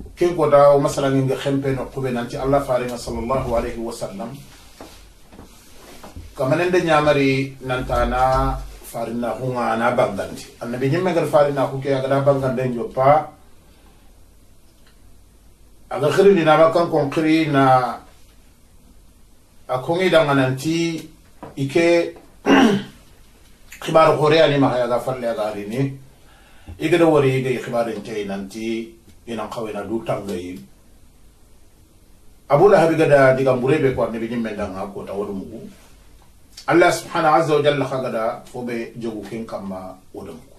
ken ko da o masala ngi xempe no ko be nanti Allah faringa sallallahu alaihi wasallam kamanende nyamari nantana farina hunga na bangandi annabi nyimme gal farina ku ke aga bangande njoppa aga khiri na bakan kon khiri na akongi dangananti ike khibar gore ani ma ya ga farle aga rini igada wori ige khibar inte nanti ina khawena du tangai Abu Lahab gada diga murebe ko annabi nyimme danga ko tawolu Allah subhanahu azza wa jalla khagada fobe jogu ken kama wodam ko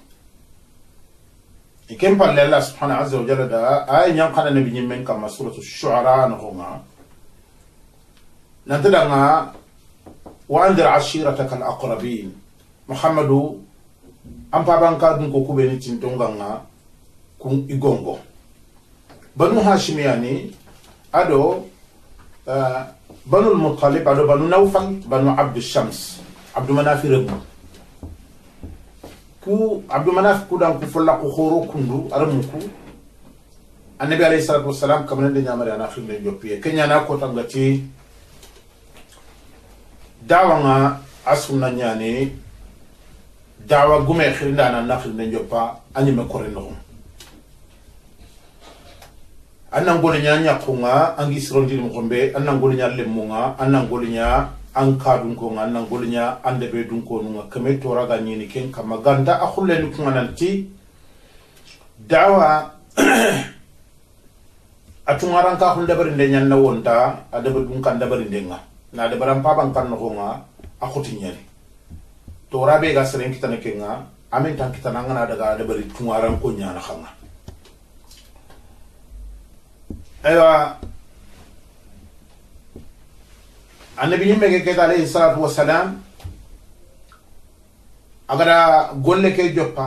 ikem palle Allah subhanahu azza wa jalla da ay nyam khana nabi nyimmen kama suratu shu'ara no homa nantadanga wa anzir ashirataka al-aqrabin Muhammadu ampa banka dun ko kubeni tintonganga kun igongo banu hashimiyani ado banu al-Muttalib ado banu Nawfal banu Abd Shams Abdu Manaf rebu ku Abdu Manaf ku dan ku folla ko khoro kundu aramuku annabi alayhi salatu wassalam kamane de nyamare ana khinde joppiye kenya na ko tangati dawanga asunna nyane dawa gume khirinda na khinde joppa anyime korendo annan gol nya kunga angi srondi mo gombe annan gol nya lemunga annan gol nya ankadun ko annan gol nya ande be dun ko nga kame to raga nyini ken kama ganda akhulle ni kunga nanti dawa atungaran ka khul dabar ndenya na wonta adabe dun kan dabar ndenga na dabaram paban kan no nga akhuti nyani to rabe ga seren kitana kenga amen tan kitana ngana daga dabar tungaran ko nya na khanga ايوه النبي يمك كده عليه الصلاه والسلام اغرا قول لك جوبا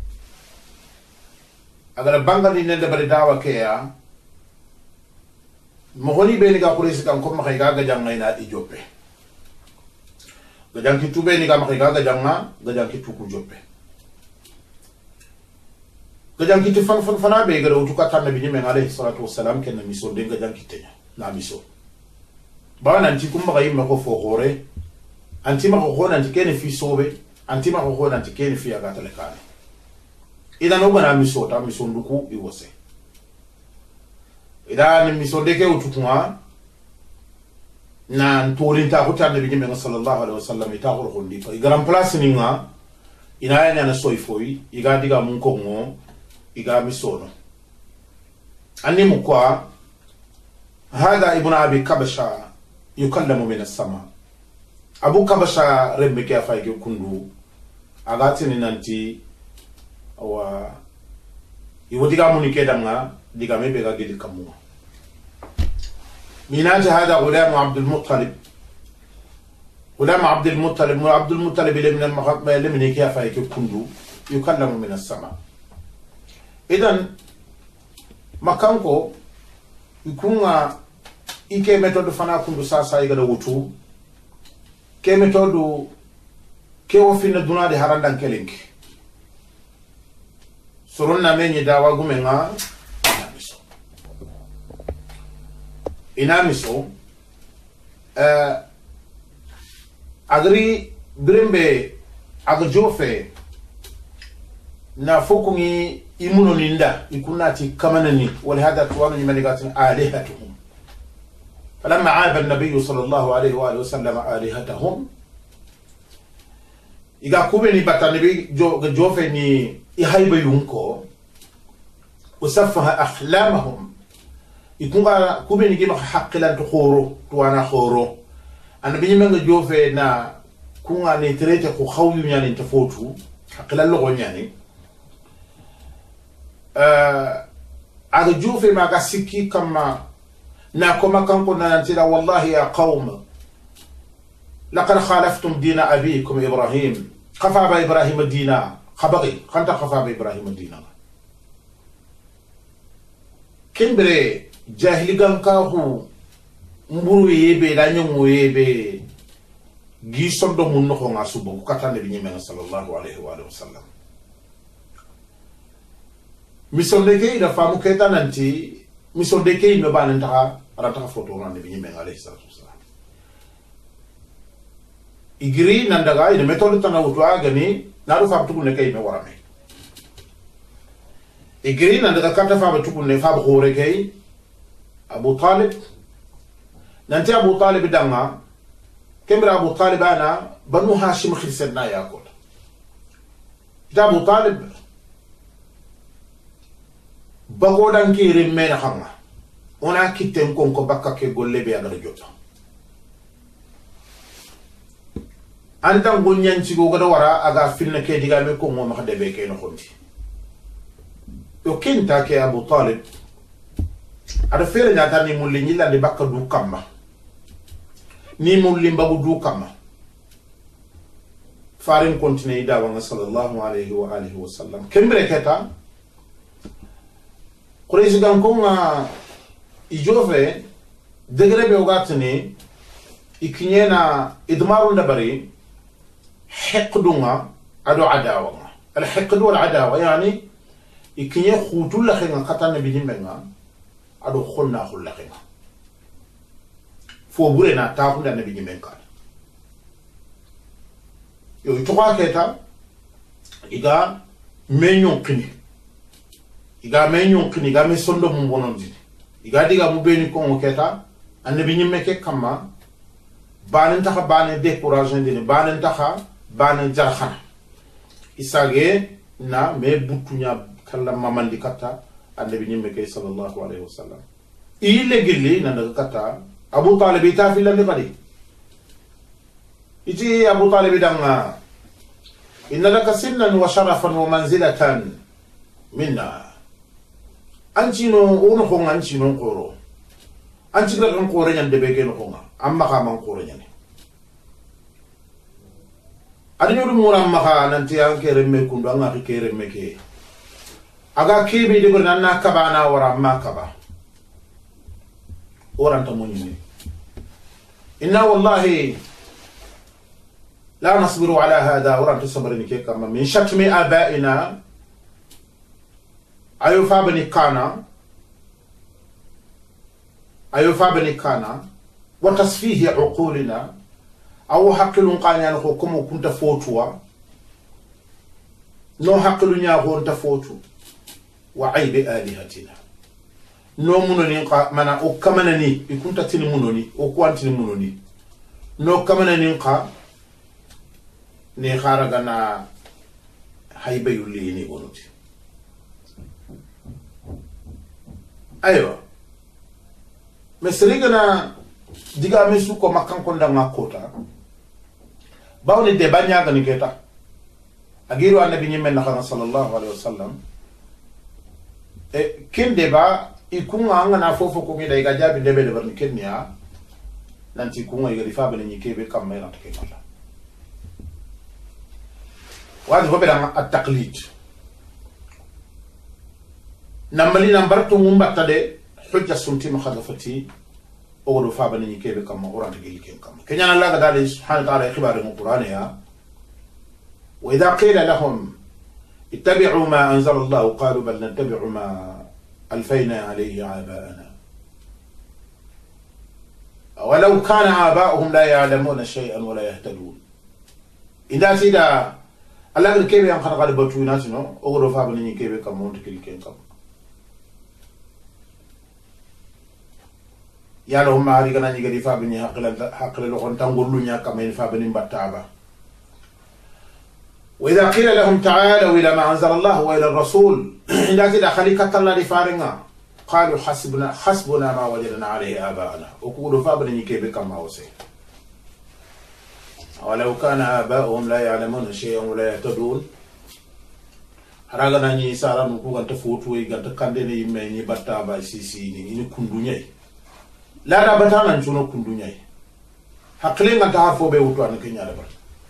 اغرا بانغالي نند بري داوا كيا مغني بيني غا قريس كان كوم خاي غا جانغينا دي جوبي غجان كي توبيني غا مخاي غا جانغا غجان كي توكو جوبي gajan kiti fana be gara utuka tan nabi nyimen alayhi salatu wassalam ken na miso de gajan kitenya na miso ba nan ti kumba gayi mako fo gore anti mako ko nan ti ken fi sobe anti mako ko nan ti ken fi aga talekane idan no bana miso ta miso nduku iwose idan miso de ke utukuma na torin ta ko tan nabi nyimen sallallahu alaihi wasallam ita ko hondi ko garam place ni nga ina yana na soifoi iga diga mun ko ngo iga misono anni mukwa hada ibn abi kabasha yukallamu min as-sama abu kabasha rembe ke afay ke kundu agati ni nanti wa iwodiga munike danga diga mebe ga gidi kamu minati hada gulam abd al-muttalib gulam abd al-muttalib من المخاطب لمن كيف يكون يكلم من السماء إذن مكانكو يكون إيكي ميثود فانا كندو ساسا يغدا ووتو كي ميثود كي وفينا دونا دي هاراندان كيلينك سورنا ميني داوا غومينغا inamiso agri brembe agjofe na fokungi imuno linda ikunati kamanani ولهذا توانو يملغاتن آلهتهم فلما عاب النبي صلى الله عليه وآله وسلم آلهتهم إذا كوبني باتنبي جوفي ني إهايب يونكو وسفه أحلامهم يكون كوبني جيما حق لان تخورو توانا خورو أنا بيجي جوفي na kunga ni trete ko khawyu nyani tafotu hakila logo nyani aga jufe maga sikki kama na koma kanko na ntila wallahi ya qaum laqad khalaftum dina abikum ibrahim khafa ba ibrahim dina khabagi khanta khafa ba ibrahim dina kimbre jahili ganka hu mburu yebe da nyongo yebe gi sondo mun no nga subo ko katane bi nyime sallallahu alaihi wa sallam mi sonde ke ida famu keta nanti mission de kay me banen taxa arata photo ran nabi nyimme alayhi salatu wassalam igri nandaga ina méthode tanawutu agani naru fa tukune kay me warame igri nandaga kata fa tukune fa khore kay Abu Talib nanti Abu Talib danga kembra Abu Talib ana banu Hashim khirsedna yakol ita Abu Talib bagodan ki rimme na xanga ona kitten konko bakka ke golle be agara jota andan gonyan ci go gada wara aga filna ke diga me ko mo ma de be ke no xonti yo kenta ke Abu Talib ada fere nyata ni mulli nyilla de bakka du kamma ni mulli mbagu du kamma farin continue dawa nga sallallahu alayhi wa alihi wa sallam kembre keta Quraysh gan ko nga ijofe degre be ogatni ikinyena idmaru ndabari hiqdunga ado adawa al hiqd wal adawa yani ikinye khutul la khenga katana bi nimbenga ado khonna khul la khenga fo bure na ta khunda nabi nimbenga yo itoka keta iga menyon kini iga menyon kini iga me sondo mu bonondi iga diga mu beni ko keta annabi nyimme ke kama banen taxa banen décourager dini banen taxa banen jarxana isage na me butunya kala mamandi kata annabi nyimme ke sallallahu alayhi wasallam ile gilli na daga kata Abu Talib ita fi landi qadi iti Abu Talib danga inna laka sinnan wa sharafan wa manzilatan minna anchino ono ko anchino qoro anchira kan qoro nyande be gen ko amma ka man qoro nyane adinyo dum muram maka nanti an kere me kundu an ka kere me ke aga kebe de gurna na kabana wara ma kaba oranta munini inna wallahi لا نصبر على هذا ورا تصبرني كيف كما من شتم آبائنا أيوفا بني كانا وتصفيه عقولنا أو حقل قانيا لكم كنت فوتوا نو حقل نياغو انت فوتوا وعيب آلهتنا نو منوني منا أو كمنني كنت تني منوني أو كوانتني منوني نو كمنني ni kharaga na haybe yulli ni gonuti ayo mesriga na diga mesu ko makkan ko ndanga kota bawni de banya ga ni keta agiru annabi nyimmen na sallallahu alaihi wasallam e kende ba ikunga ngana fofo ko mi dai ga jabi debe de barni kenya nanti kunga iga difa bani nyikebe kamera take mala وهذا هو بدأ التقليد نملي نمبرتو مبتدأ حجة سنتي مخالفتي أولو فابني كيف كما أوران تجيل كيف كما كنيان الله قال سبحانه وتعالى خبار القرآن يا وإذا قيل لهم اتبعوا ما أنزل الله قالوا بل نتبع ما ألفينا عليه آباءنا ولو كان آباؤهم لا يعلمون شيئا ولا يهتدون إذا سيدا Allah gel kebe yang khana gale batu ina sino ogoro fa bani ni kebe kam monte kil ken kam ya lo ma ari gana ni gadi fa bani haqla lo kon tangollu nya kam en fa bani battaba wa idha qila lahum ta'alu ila ma anzala Allah wa ila ar-rasul inda kida khalika talla di faringa qalu hasbuna ma wajadna alayhi aba'ana okudo fa bani ni kebe kam hawse ولو كان آباؤهم لا يعلمون شيئا ولا يهتدون haragana ni sara nu ku ganta foto e ganta kande ne yimme ni batta ba sisi ni kundunyai la da bata nan chuno kundunyai hakle ngata hafo be wuto an kenya da bar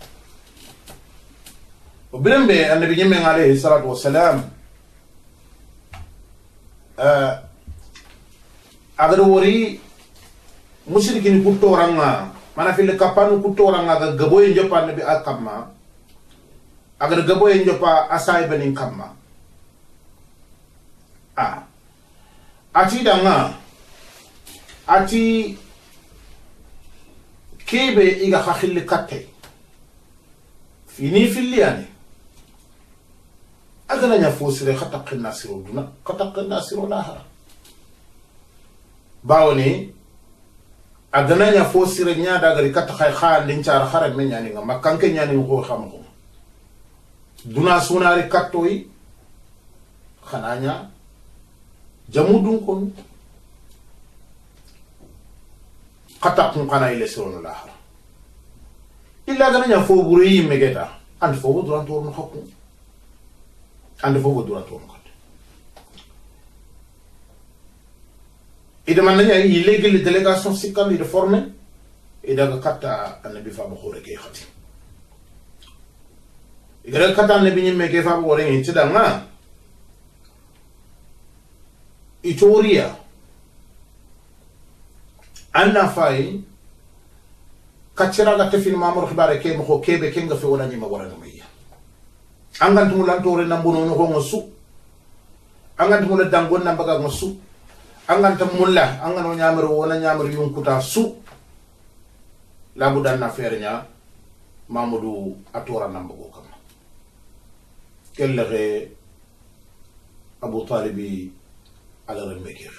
obirembe annabi nyimme alayhi salatu wassalam agar wori musyrikin ku toranga mana fil kapanu kutora ngaga gaboy njopa nabi akamma agar gaboy njopa asay banin kamma ati danga ati kebe iga khakhili katte fini filiani agana nya fosire khataq nasiru duna khataq nasiru lahara bawni agana nya fosire nya daga katta khay khal din char kharak men nyani ngam kanke nyani ko xam ko duna sunari kattoyi khananya jamudun kon khataq kana ile sironu lahara illa agana nya fo buri megeta and fo duran torno khakku and fo duran torno khat ida mananya illegal délégation sikam ida formé ida ga katta annabi fa ba khore ke khati ida katta annabi nyimme ke fa ba khore ngi tidanga itoria anna fay kachira ga tefin mamur khibare ke mo kebe ke nga fe wona nyima wara ngamiya angantu mulan tore na mbono no ngosu angantu mulan dangon na baga ngosu angantu mulla angano nyamru wona nyamru yunkuta su labudan na fernya mamadou atora nambago kam kelle abu talibi على المكير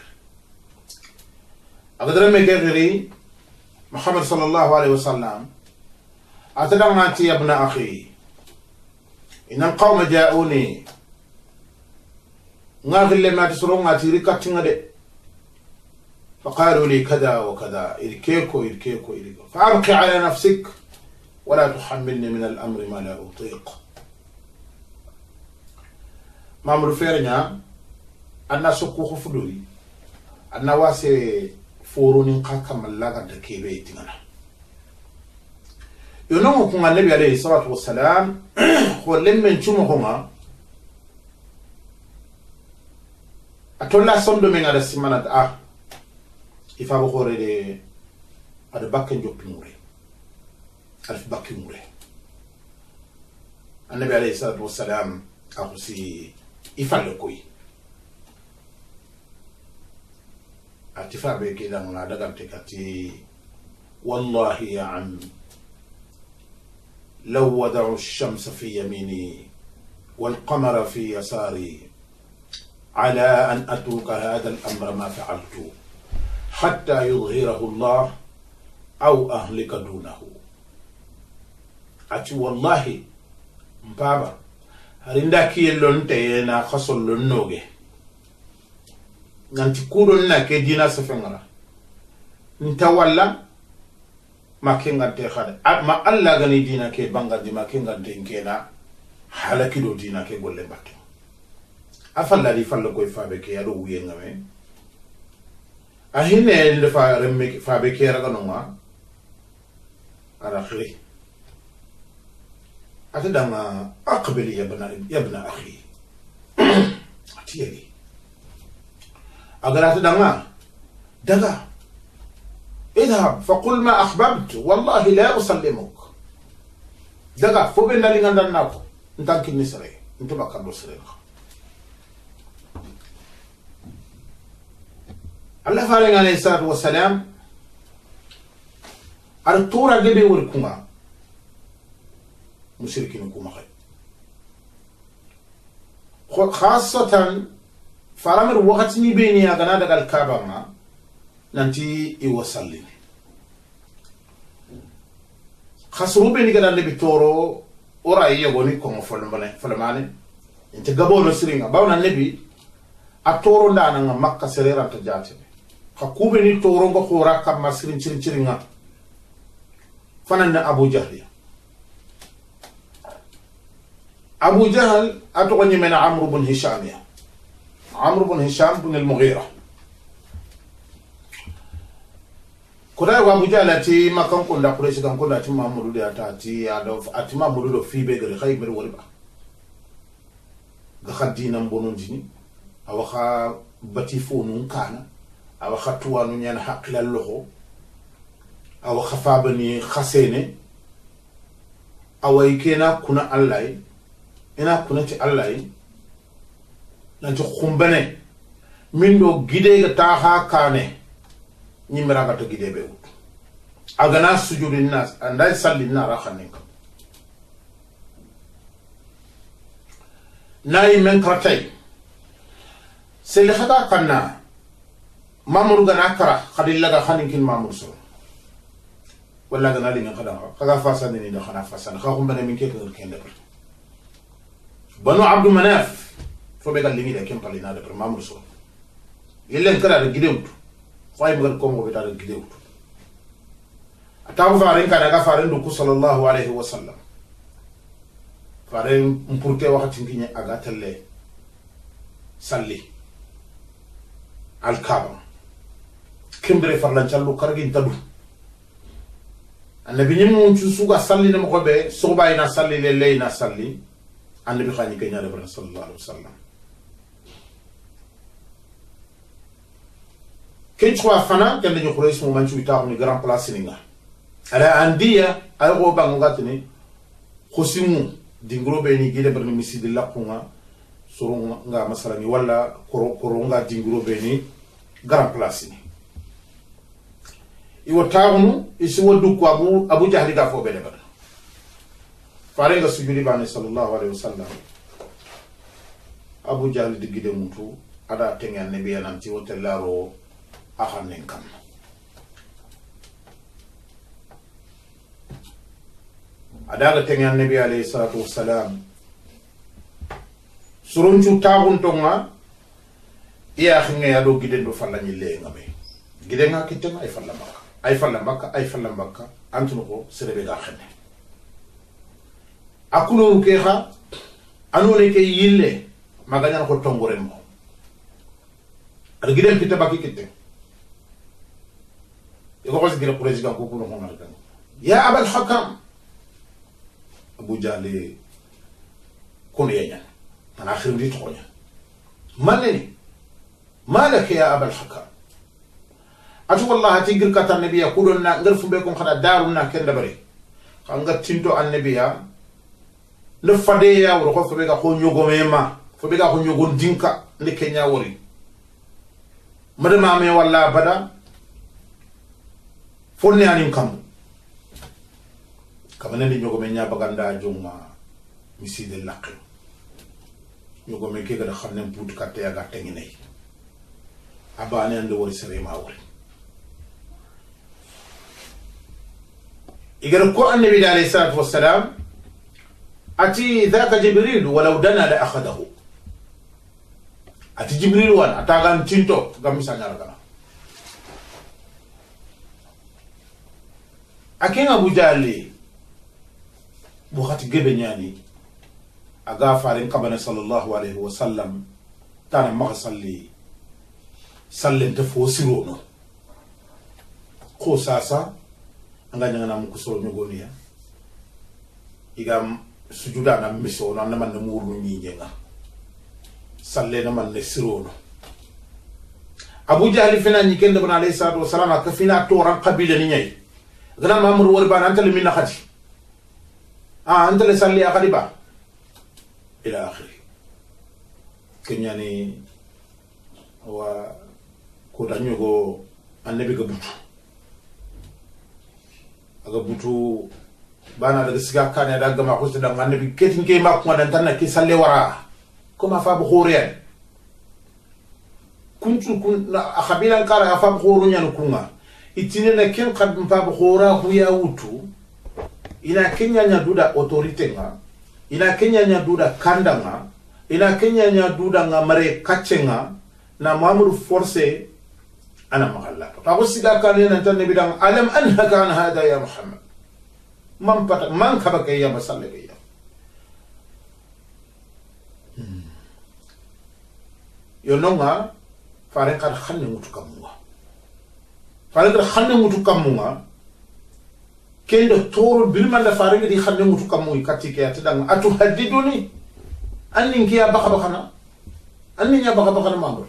أقدر المكير محمد صلى الله عليه وسلم أتدعنا يا ابن أخي إن القوم جاءوني ناغل لما تسرون أتيريكا تنغدي فقالوا لي كذا وكذا إركيكو إركيكو إركيكو فأبقي على نفسك ولا تحملني من الأمر ما لا أطيق ما مرفيرنا anna sokko ko fudori anna wase foroni kaka malaga da kebe tingana yono ko nabi alayhi salatu wassalam ko lemmen chumo ko ma atolla sondo men ada simana a ifa bo khore de ada bakken joppi mure alf bakki mure annabi alayhi salatu wassalam akusi ifa le koy اتفاق كده من عدقتك والله يا عم لو وضعوا الشمس في يميني والقمر في يساري على أن أترك هذا الأمر ما فعلت حتى يظهره الله أو أهلك دونه أتي والله مبابا هرندك يلون تينا خصل لنوغي nanti kudon na ke dina safengara nta walla ma kengante khade ma alla gani dina ke banga di ma kengante ngena halaki do dina ke golle batte afalla di fallo koy fabe ke yado wiye ngame ahine le fa remme fabe ke raga no ma ara khiri atadama aqbil ya ibn akhi atiyali أقرأت دغا اذهب فقل ما أحببت والله لا أسلمك دغا فوبنا لي غندان ناكو نتانكي نسري انتو بكار سري الله فارغ عليه الصلاة والسلام أرطورا جبي وركوما مشركين كوما خاصة فرامر وقت ني بيني اغنا دغال كابا ما نانتي اي وصلي خسرو بيني غدا لبي تورو اورا يغوني كوم فلماني انت غابو نسرينغا باونا نبي اتورو ndana makka serera ta jate khakube ni toro ngo khora kam masrin ciringa fanan abu jahl atogni mena amr ibn hisham عمرو بن هشام بن المغيرة كدا وابو جالتي ما كان كون دا قريش كان كون دا تي مامودو دي اتاتي اتي مامودو دو في بيغري خايبر وربا غا خدينا مبونون جيني awaxa batifonu kana awaxa tuwanu ñan haqilal loxo awaxa fabani khasene away kena kuna allay ina kuna ci allay nanti khumbane min do gide ga ta ha kane nyimra ga to gide be wut agana sujudin nas andai salli na ra khanin kam nayi men kratay sel khada kanna mamur gana kara khadilla ga khanin kin mamur so walla gana li ngen khada kaga fasan ni da khana fasan kha khum bana min ke ko ken de banu abdu manaf fo be gal lingi de ken palina de mamur so yellen kara de gidewut fay bugal ko mo be ta de gidewut atawu faaren kana ga faaren du sallallahu alaihi wasallam faaren mpurte wakati nginya aga telle salli al kaaba kembere farlan callu kargin tadu annabi nyimu suga salli ne mo be soba ina salli lele ina salli annabi khani kenya de sallallahu alaihi wasallam ken chwa fana ken ñu xurey mo man ci taxu ni grand place ni nga ala andiya ay go bangu gatini khosimu dingro be ni gide barni misidi lakunga suru nga masala ni wala koro nga dingro be ni grand place ni iwo taxu isi wodu ko abu jahli ga fo be de bar fare nga sujudi bani sallallahu alaihi wasallam abu jahli di gide mutu ada tengen ne be yanam ci wote laro akhanen kam adaga tengen nabi alayhi salatu wassalam surunchu tagun tonga iya khinga ya do giden do falla nyille ngabe giden nga kitema ay falla makka antunu ko serebe ga khane akuno ke kha anone ke yille maganya ko tongore mo ad giden kitaba ki kitte يقول قصدي كده قريش كان كوكو نحن نركن يا أبا الحكم أبو جهل كون يجان أنا آخر بدي تقولي ما لك يا أبا الحكم أشوف الله تيجر كتر النبي يقولون نعرف بكم خد دارنا كذا بري خانق تينتو النبي نفدي يا ورقة فبيجا خون يوغو ميما فبيجا خون يوغو دينكا لكنيا وري مدة ما مي والله بدا fonne anin kam kamane ni ñogo me nya baganda juma miside laqi ñogo me ke ga xamne bout katte ya gatte ngi nay abane ande wori sere ma wori igara ko annabi alayhi salatu wassalam ati dhaka jibril walau dana la akhadahu ati jibril wan atagan tinto gam misanya kana aken abu jali bukhati gebe nyani aga farin kabana sallallahu alaihi wasallam tana ma salli sallen ta fo sirono ko sasa anga nyanga nam ko so nyogoniya igam sujuda na miso na man na muru ni nyenga salle na man ne sirono abu jali fina ni kende bana alayhi salatu wasallam ka fina to ran qabila ni nyai gana mamur warban antale min khati antale salli akhadi ba ila akhiri kenyani wa ko danyogo annabi ga butu aga butu bana daga siga kane daga ma ko da annabi ketin ke ma ko dan tan ki salle wara kuma fa bu khuriyan kuntu kun akhabila kara fa bu khurunyan kunga itine na ken kad mpa khora huya utu ina kenya nya duda autorite nga ina kenya nya duda kanda nga ina kenya nya duda nga mare kachenga na mamuru force ana mahalla pa ko siga kane na tan bidang alam anhaka an hada ya muhammad man kaba kay ya masalle kay ya yo nonga fare kar khanne mutu kamuwa fare khanne mutu kamunga kendo toro bilmanda fare di khanne mutu kamu katike atadang atu hadiduni anni ngiya baka bakana anni nya baka bakana mamro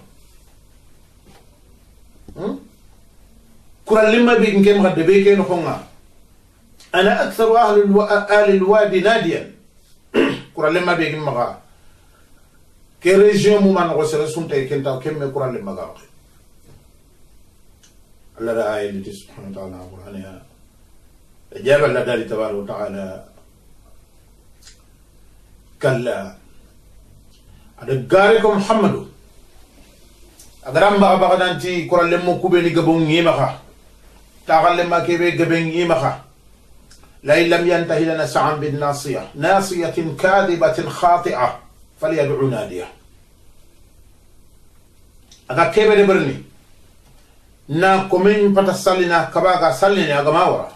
kural limma bi ngem gadde be ken honga ana aktharu ahli alwadi nadiyan kural limma bi ngem maga ke région mu man ko sere sunte kenta kemme kuran le maga Allah da ayati subhanahu wa ta'ala qur'an ya jabal la dali tabaraka wa ta'ala kalla ada gare ko muhammadu agaram ba ba danti kuran le mo kubeni gabon ngima kha tagal le makebe gaben ngima kha la illam yantahi lana sa'an bin nasiyah nasiyatin kadhibatin khati'ah falyad'u nadiya aga kebe de berni na komen pata salina kabaga salina aga mawara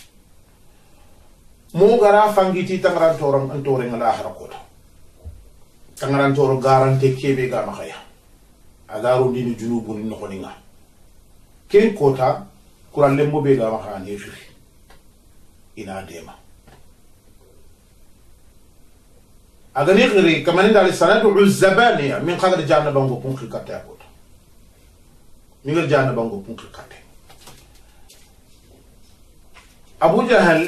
mo gara fangiti tangaran torong antore ngala harakota tangaran toro garante kebe ga makaya agaru dini junubun no khoninga ken kota kuran lembo be ga makani fi ina dema agani gri kamani dal sanadu uzzabaniya min qadar janna bango kun khikata kota min qadar janna bango kun khikata Abu Jahal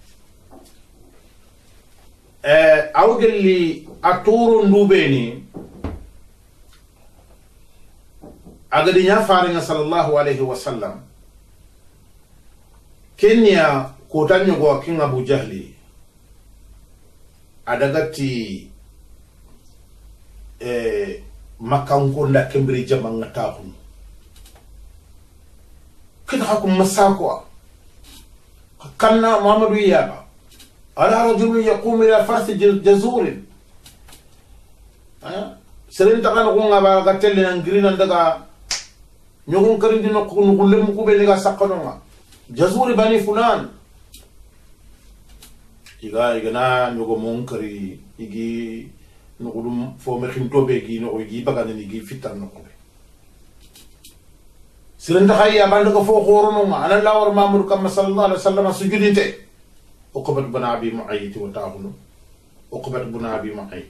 awgelli aturu ndubeni agadi nya faringa sallallahu alaihi wasallam kenya kotanyo go king Abu Jahli adagati makanko nda kembri jamanga taxum kida hakum masako kanna Muhammadu yaba ala rajulun yaqumu ila farsi jazurin seren takana ko ngaba gatelle nan grina daga nyogon karindi no ko lem ko be ga sakano jazuri bani fulan iga na nyogo monkari igi no dum fo me xinto be gi no igi bagane ni gi fitan no ko seren takaya bande ko fo khorono ma ala lawar mamur kam sallallahu alaihi wasallam sujudinte Uqbat bin Abi Mu'ayt wa ta'ala Uqbat bin Abi Mu'ayt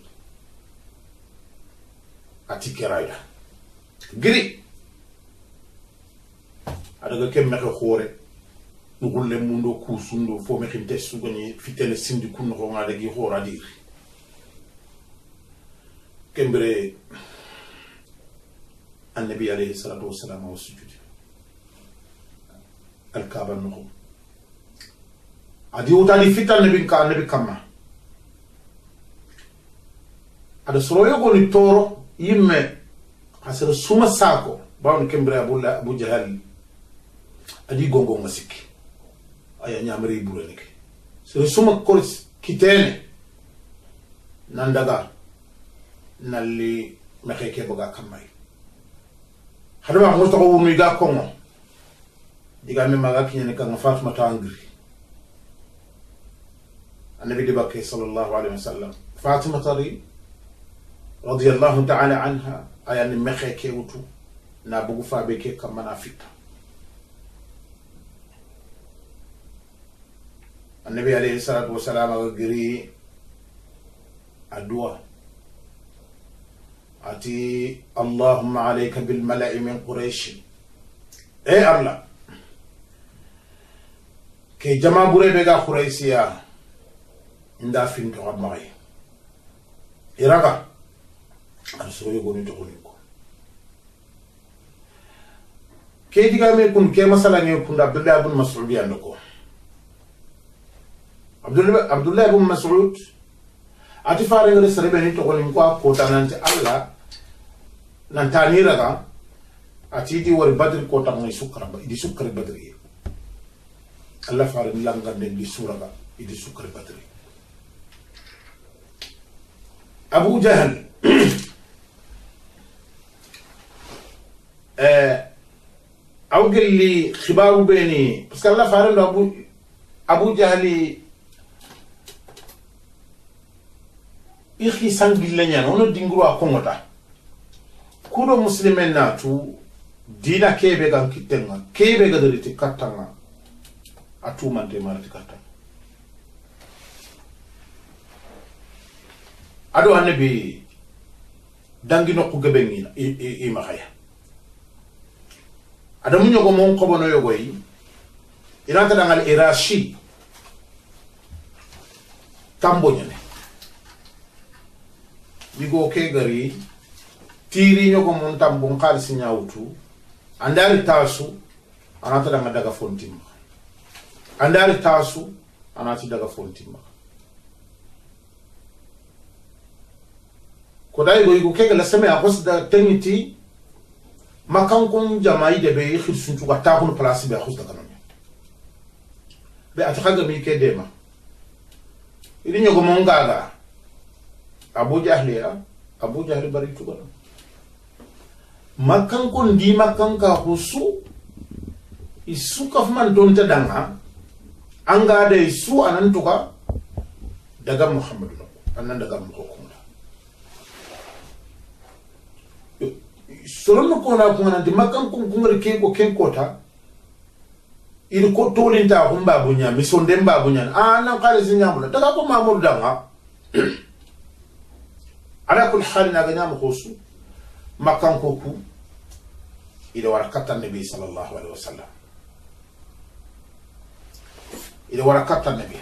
atikiraida giri adaga kemme ko khore ngulle mundo kusundo fo me khinte sugani fitele sindi kunno ko ngada gi khora dir kembre annabi alayhi salatu wassalam wa sujud al-kaaba nuqum adi utali fital nabi ka nabi kama ada soroyo ko ni toro yimme hasir suma sako bawon kembre Abu Jahal adi gongo masiki aya nyamri burenike sir suma ko kitene nandaga nalli makeke boga kamay hadama mo to ko wumi ga kongo diga me maga kinyane ka Fatima tangri النبي دبكي صلى الله عليه وسلم فاطمة رضي الله تعالى عنها أيان مخي كيوتو نابو فابيكي كما نافيتا النبي عليه الصلاة والسلام قري الدعاء أتي اللهم عليك بالملأ من قريش إيه أرلا كي جمع بري بيغا قريسيا nda fin to abmay iraga arso yogo ni to ko ke diga me kun ke masala ngi kun Abdullah ibn Mas'ud yandako Abdullah ibn Mas'ud ati faare ngere serebe ni to ko tanante Allah nan tanira ga ati di wor badr ko tan ngi sukra ba di sukra badri Allah faare langa den di suraga di sukra badri Abu Jahal awgel li khibaru beni parce que Allah faare Abu Jahali ikhi sangil lenya ono dinguru akongota kudo muslimen natu dina kebe gam kitenga kebe ga deriti katanga atumante marati katanga ado annabi dangi nokku gebengi i maxaya adamu ñogo mon xobono yogoy iranta dangal irashi tambo ñane digo ke gari tiri nyogo mon tambon khalsi nyawtu andari tasu anata daga fontimma andari tasu anati daga fontimma ko dai go kege la seme akos da teniti makan kun jamai de be khirsun tu ta kun place be akos da kanon be atakaga mi ke dema idi nyogo mon gaga Abu Jahli bari tu kanon makan kun di makan ka husu isu kafman don ta danga anga da isu anan tuka daga Muhammadu annan daga Muhammadu sorono kona kuna di makan kun ngari ke ko ken kota il ko tolinta ko mbabunya mi sonde mbabunya nan kale sinyamula daga ko mamul danga ala kul hal na ganya mo khosu makan ko ku ila warakata nabi sallallahu alaihi wasallam ila warakata nabi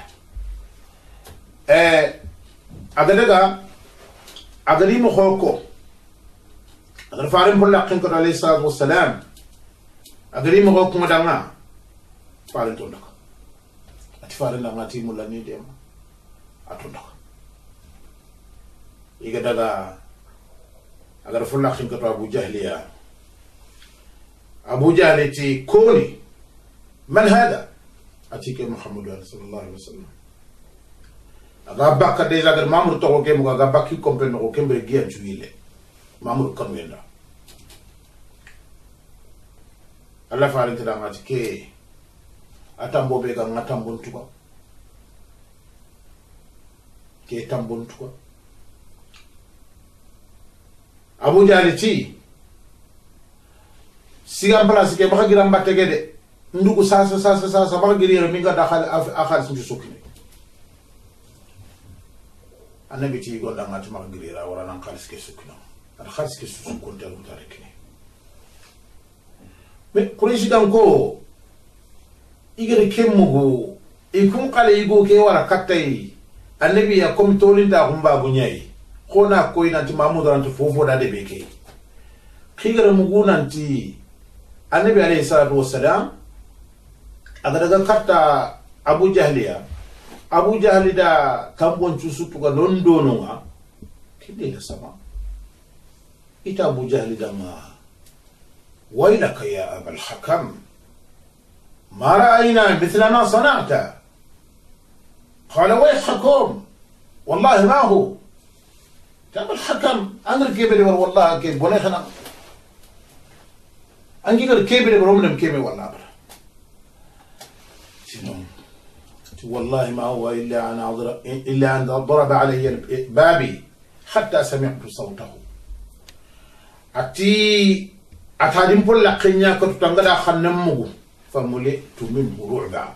agadi mo khoko agar farin bulla kin ko alayhi salatu wassalam agari mo ko danga farin to ndaka ati farin danga ti mulla ni dem atunda iga daga agar fulla kin ko Abu Jahli ti koni man hada ati ke Muhammad sallallahu alaihi wasallam aga bakka deja agar mamur to ko ke mo aga bakki kompen ko kembe giya juile Mamour Kanwenda Allah farin ta dama ke atambo be ga ngatambon tuka ke tambon tuka Abu Jahli ti siga place ke baka giram batege de ndugu sasa baka girira mi ga dakhal akhal sun sukni annabi ti gonda ngati maka girira wala nan khalis ke sukna الخاص كسوس كنت المتاركني كوريش دانكو يجري كم مغو يكون قال يجو كي ورا كتاي النبي يقوم تولين دا غمبا بنياي خونا كوي نانتي محمود رانت فوفو دا دبيكي خيغر مغو نانتي النبي عليه الصلاه والسلام اغدا كتا ابو جهل دا كامبون تشوسو توغا لوندونوغا كيدي سما إتا أبو جهل دما ويلك يا أبا الحكم ما رأينا مثل ما صنعت قال ويحكم والله ما هو أبا الحكم أنا الكبير والله كيف ولا خنا أنجي الكبير برمنا كيف والله والله ما هو إلا أن ضرب علي بابي حتى سمعت صوته ati atadim pol la kenya ko tangada xannam mugu famule to min ru'ba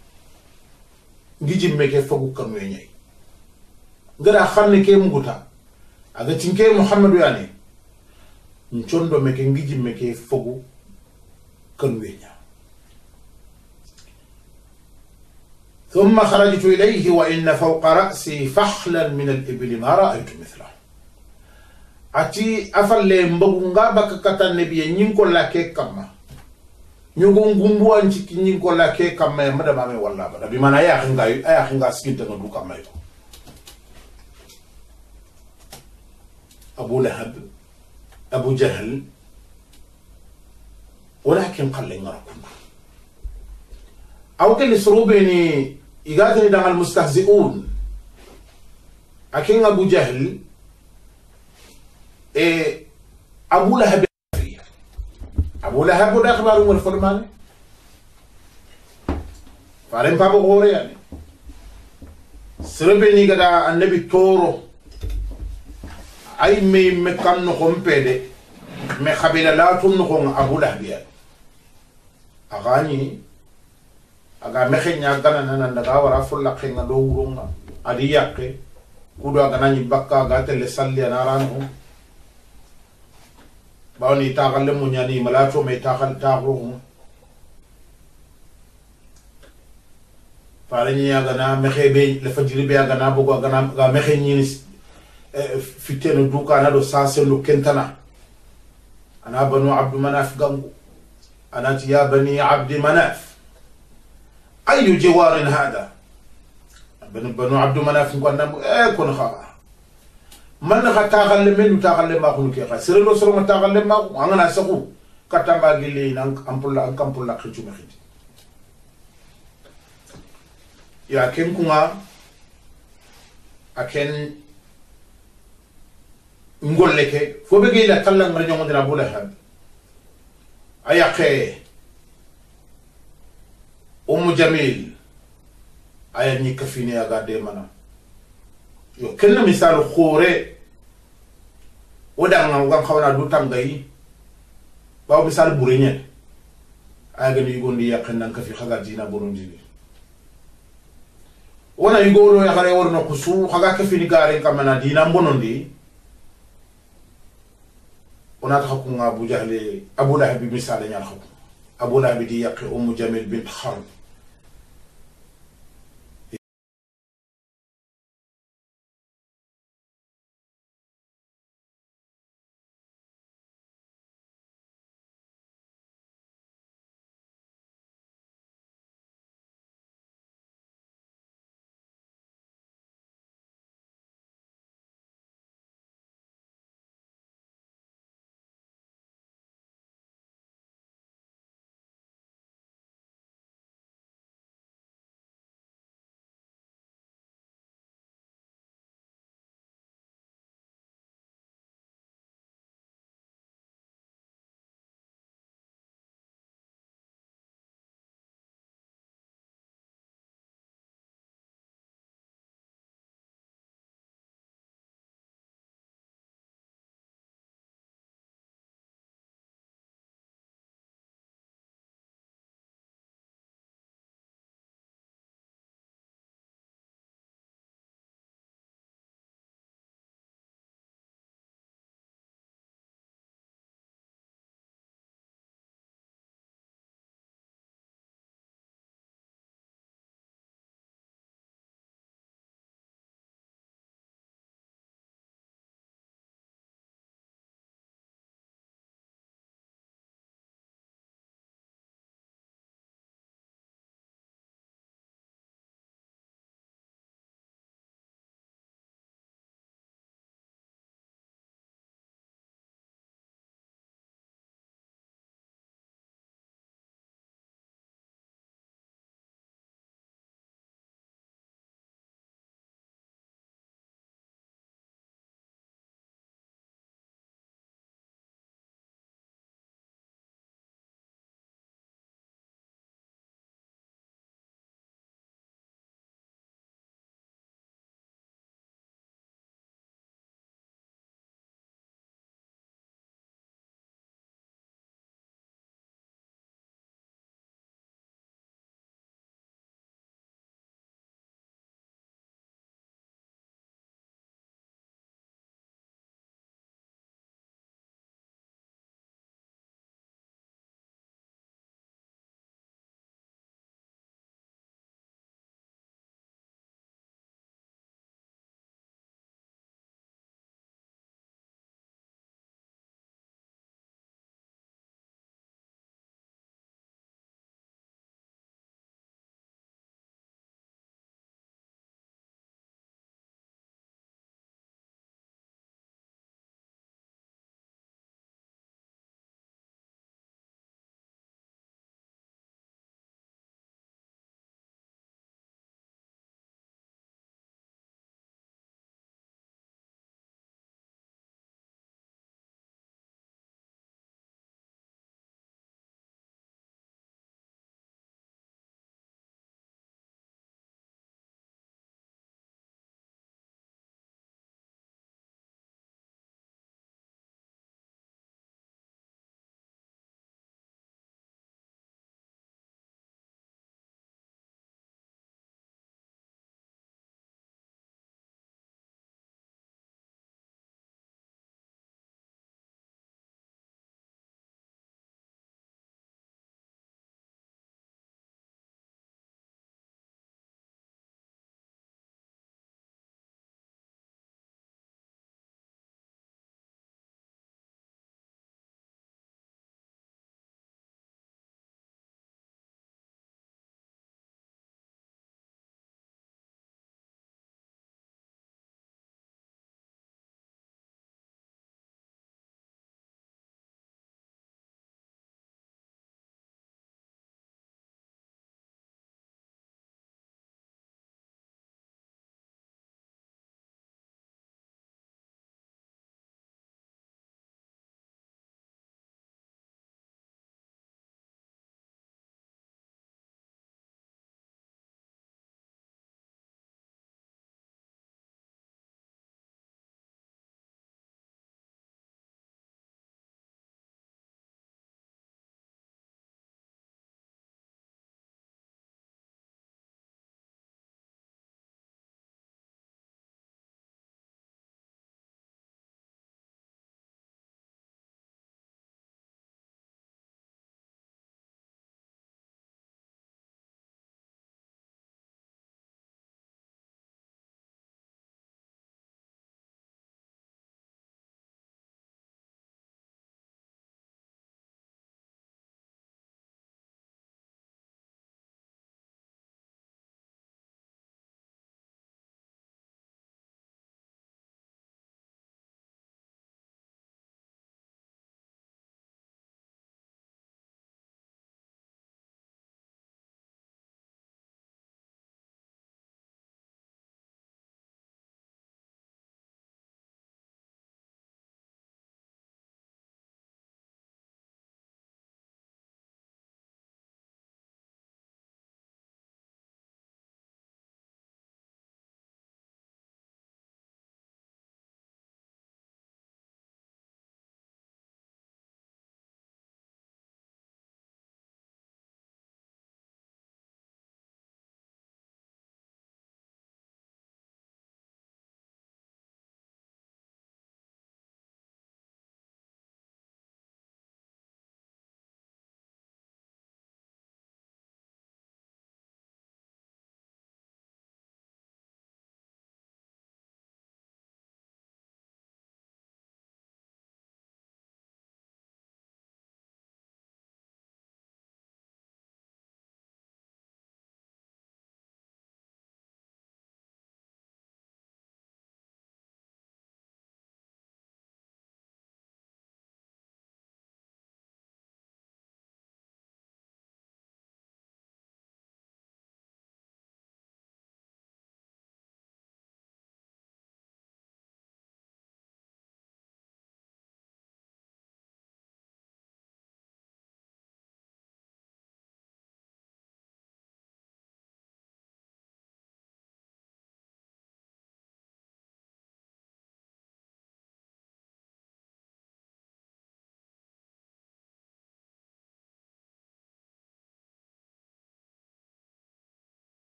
ngiji meke fogu kam weñay ngara xamne ke muguta aga tinke Muhammadu yani nchondo meke ngiji meke fogu kan weña ثم خرجت إليه وإن فوق رأسي فحلا من الإبل ما رأيت مثله ati afalle mbagunga baka kata nebiye nyinko lake kama nyugo ngumbu anchiki nyinko lake kama ya madama me walla bada bi mana ya khinga skinta no kama yo Abu Lahab Abu Jahl ولكن قال لي نراكم أو كل سروبني إجاتني دم المستهزئون أكين أبو جهل أبو لهب أبو لهب وده أخبار عمر فرمان فارم بابو غوري يعني سروبني كذا النبي تورو أي مكان نقوم بده مخبلا لا تنقوم أبو لهب يعني أغاني aga mekhe nyagana nana ndaga wara fulla khenga do wurunga adi yakke kudo aga nani bakka aga tele salli anarano bawni tagalle munyani malato me tagal tagru farani aga na mekhe be le fajiri be aga na bogo aga na ga mekhe nyini fiteno duka na do sanse no kentana أنا بنو عبد مناف قنقو أنا يا بني عبد مناف أي جوار هذا بنو عبد مناف قلنا كن خا من خا تاغل من تاغل ما كن كي سيرلو سرو ما تاغل ما أنا سقو كتامبا جلي نانك أمبولا كامبولا خيتو مخيت يا كن كنا أكن نقول لك فبقي لا تلا مرجع مدنا بوله هذا أياك جميل أيا نيكفيني أقدر منا يو كنا مثال خورة ودعنا وقام خوانا دوتام غاي باو مثال بورينيا أيا غني يقول لي يقينا كفي خذا جينا بورونجي وانا يقولوا يا خالي ورنا كسو خذا كفيني كارين كمانا دينا بونوندي وناتخكم أبو جهل أبو لهب مثال ينخكم أبو لهب دي يقي جميل بنت خرب